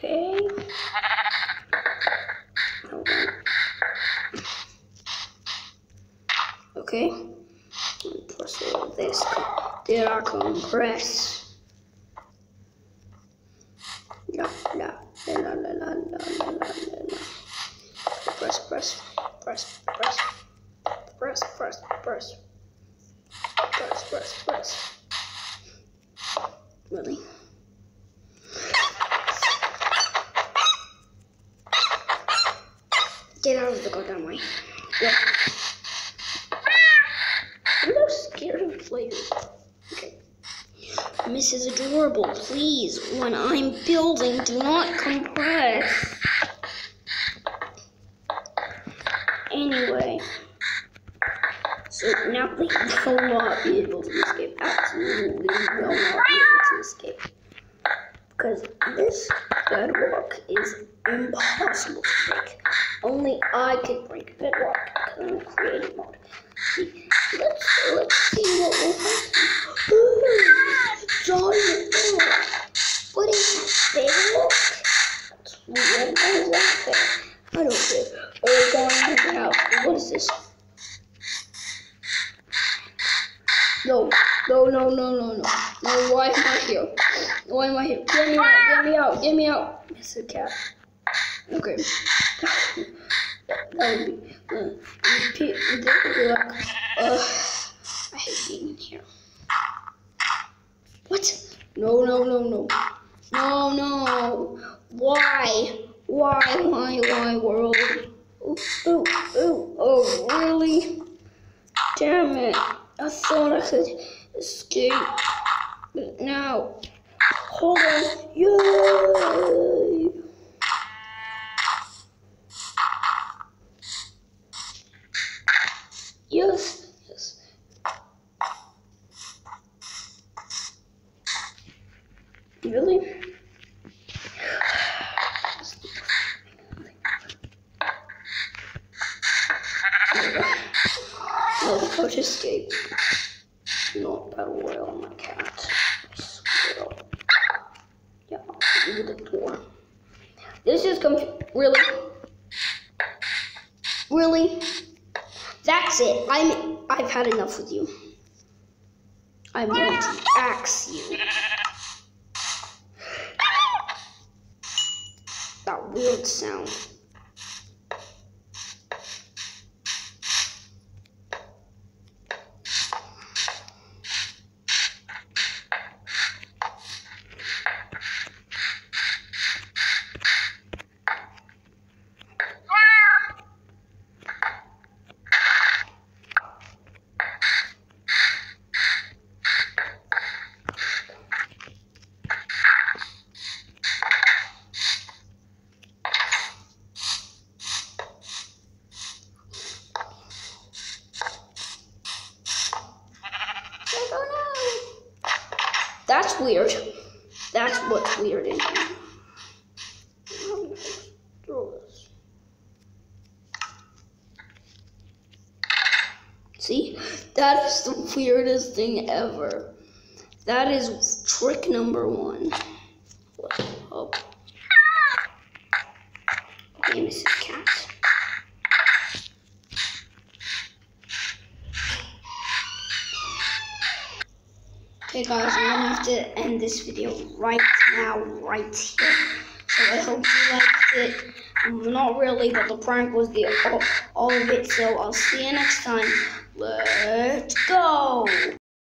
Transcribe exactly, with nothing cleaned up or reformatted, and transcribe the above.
Okay. Hold on. Okay. Press all this. Did I compress? No, no, no, no, no, no, no, no, no. Press, press, press, press, press, press, press, press, press, press. Really? Get out of the goddamn way. Yeah. I'm not scared of players. Okay. Missus Adorable, please, when I'm building, do not compress. Anyway. So now they will not be able to escape. Absolutely will not be able to escape. Because this bedrock is impossible to break. Only I can break bedrock because I'm in creative mode. See, let's let's see what will happen. Giant bedrock. What is that bedrock? That's weird. What is that there? I don't care. Oh, going in the house. What is this? No, no, no, no, no, no. No, why am I here? Why am I here? Get me out, get me out, get me out. It's a cat. Okay. That would be, uh, repeat, that would be like, uh, I hate being in here. What? No, no, no, no. No, no. Why? Why, why, why, world? Ooh, ooh, ooh, oh, really? Damn it. I thought I could escape, but now, hold on, yay! Yes, yes. Really? No, coach escape. Not battle royale on my cat. I swear. Yeah, I'll give you the door. This is conf- really, really. That's it. I'm. I've had enough with you. I'm going to axe you. That weird sound. That's weird. That's what's weird in here. Throw this. See? That is the weirdest thing ever. That is trick number one. What's up? Okay, Missus Cat. Okay guys, I'm gonna have to end this video right now, right here. So I hope you liked it. Um, not really, but the prank was the all, all of it. So I'll see you next time. Let's go!